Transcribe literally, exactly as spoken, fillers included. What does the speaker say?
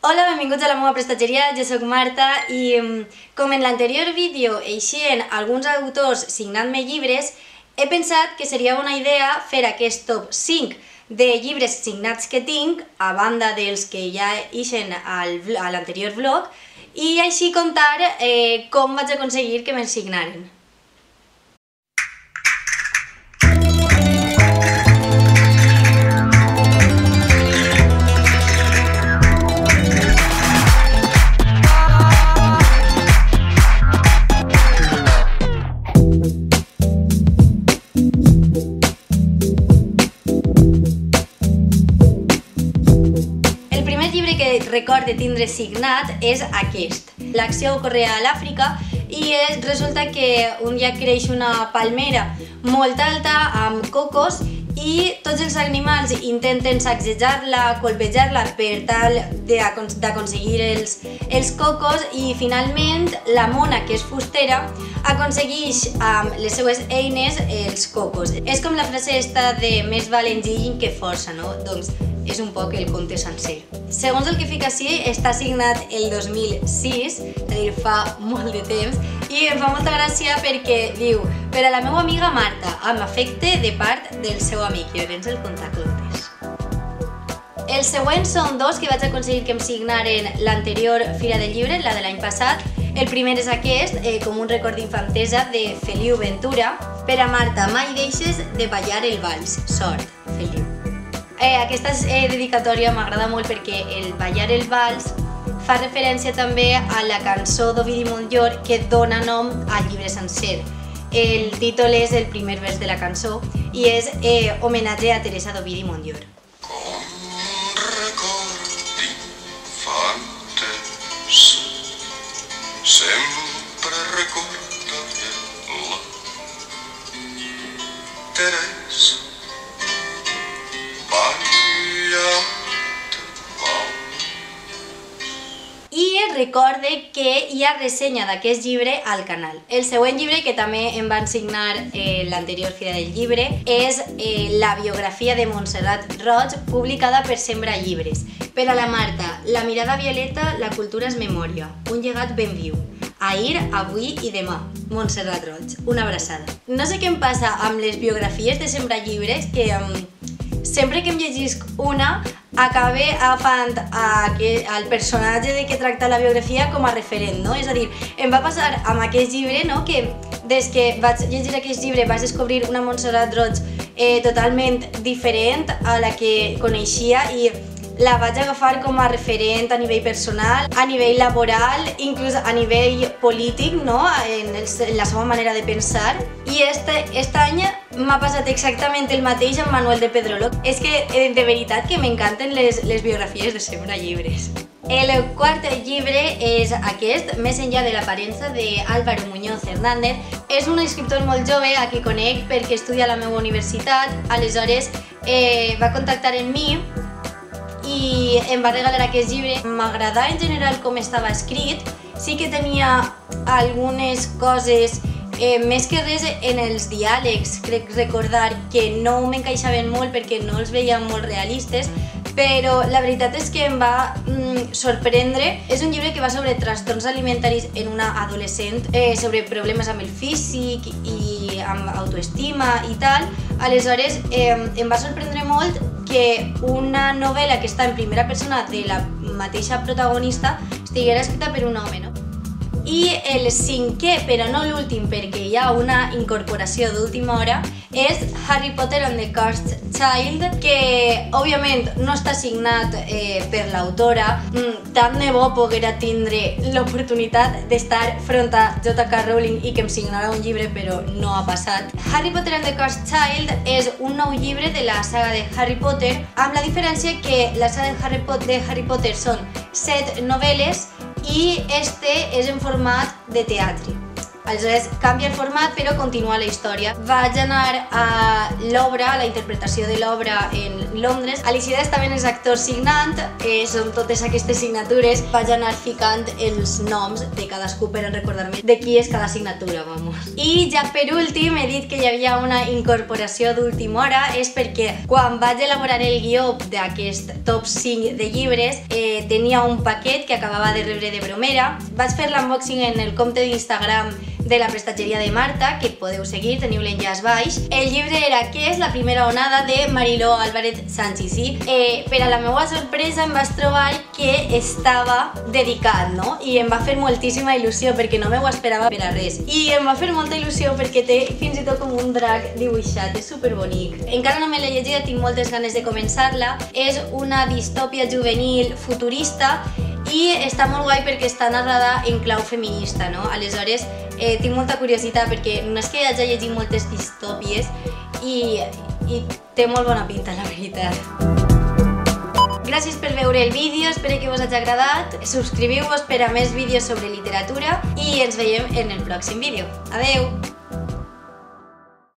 Hola, benvinguts a la meva prestatgeria, jo soc Marta i com en l'anterior vídeo eixien alguns autors signant-me llibres, he pensat que seria bona idea fer aquest top cinc de llibres signats que tinc, a banda dels que ja eixen a l'anterior vlog, i així contar eh, com vaig aconseguir que me'n signaren. Record de tindre signat és aquest. L'acció ocorre a l'Àfrica i és, resulta que un dia creix una palmera molt alta amb cocos i tots els animals intenten sacsejar-la, colpejar-la per tal d'aconseguir els, els cocos i finalment la mona, que és fustera, aconsegueix amb les seues eines els cocos. És com la frase esta de més val engill que força, no? Doncs és un poc el conte sencer. Segons el que fica així, està signat el dos mil sis, és a dir, fa molt de temps, i em fa molta gràcia perquè diu per a la meva amiga Marta, amb afecte de part del seu amic, i llavors el contaclotes. Els següents són dos que vaig aconseguir que em signaren l'anterior Fira del Llibre, la de l'any passat. El primer és aquest, eh, com un record d'infantesa de Feliu Ventura. Per a Marta, mai deixes de ballar el vals. Sort, Feliu. Eh, aquesta eh, dedicatòria m'agrada molt perquè el ballar el vals fa referència també a la cançó d'Ovidi Montllor que dona nom al llibre sencer. El títol és el primer vers de la cançó i és eh, homenatge a Teresa d'Ovidi Montllor. Com record d'infantes, sempre recordaré la Teresa. I recorde que hi ha ressenya d'aquest llibre al canal. El següent llibre, que també em van signar eh, l'anterior Fira del Llibre, és eh, la biografia de Montserrat Roig, publicada per Sembra Llibres. Per a la Marta, la mirada violeta, la cultura és memòria, un llegat ben viu. Ahir, avui i demà. Montserrat Roig, una abraçada. No sé què em passa amb les biografies de Sembra Llibres, que um, sempre que em llegisc una, acabe agafant el personatge de què tracta la biografia com a referent, no? És a dir, em va passar amb aquest llibre, no?, que des que vaig llegir aquest llibre vaig descobrir una Montserrat Roig eh, totalment diferent a la que coneixia i la vaig agafar com a referent a nivell personal, a nivell laboral, inclús a nivell polític, no?, en, el, en la seva manera de pensar. I este, este any m'ha passat exactament el mateix amb Manuel de Pedrolo. És que, de veritat, que m'encanten les, les biografies de Sembra Llibres. El quart llibre és aquest, Més enllà de l'aparença, d'Álvaro Muñoz Hernández. És un escriptor molt jove a qui conec perquè estudia a la meva universitat, aleshores eh, va contactar amb mi i em va regalar aquest llibre. M'agradava en general com estava escrit, sí que tenia algunes coses, eh, més que res en els diàlegs, crec recordar que no m'encaixaven molt perquè no els veia molt realistes, però la veritat és que em va mm, sorprendre. És un llibre que va sobre trastorns alimentaris en una adolescent, eh, sobre problemes amb el físic i amb autoestima i tal. Aleshores, eh, em va sorprendre molt que una novel·la que està en primera persona de la mateixa protagonista estiguera escrita per un home, no? I el cinquè, però no l'últim, perquè hi ha una incorporació d'última hora, és Harry Potter and the Cursed Child, que òbviament no està signat eh, per l'autora. Mm, tant de bo poguera tindre l'oportunitat d'estar front a J K Rowling i que em signara un llibre, però no ha passat. Harry Potter and the Cursed Child és un nou llibre de la saga de Harry Potter, amb la diferència que la saga de Harry Potter, de Harry Potter són set novel·les i este és en format de teatre. Aleshores canvia el format però continua la història. Vaig anar a l'obra, a la interpretació de l'obra en Londres. Alicides també és actor signant, eh, són totes aquestes signatures. Vaig anar ficant els noms de cadascú per recordar-me de qui és cada signatura, vamos. I ja per últim he dit que hi havia una incorporació d'última hora, és perquè quan vaig elaborar el guió d'aquest top cinc de llibres eh, tenia un paquet que acabava de rebre de bromera. Vaig fer l'unboxing en el compte d'Instagram de la prestatgeria de Marta, que podeu seguir, teniu l'enllaç baix. El llibre era Què és la primera onada de Mariló Álvarez Sánchez. Sí? Eh, per a la meva sorpresa em vaig trobar que estava dedicat, no? I em va fer moltíssima il·lusió perquè no m'ho esperava per a res. I em va fer molta il·lusió perquè té fins i tot com un drac dibuixat, és superbonic. Encara no me l'he llegida, tinc moltes ganes de començar-la. És una distòpia juvenil futurista i està molt guai perquè està narrada en clau feminista, no? Aleshores, eh, tinc molta curiositat perquè no és que hagi llegit moltes distòpies i, i té molt bona pinta, la veritat. Gràcies per veure el vídeo, espero que us hagi agradat. Subscriviu-vos per a més vídeos sobre literatura i ens veiem en el pròxim vídeo. Adeu!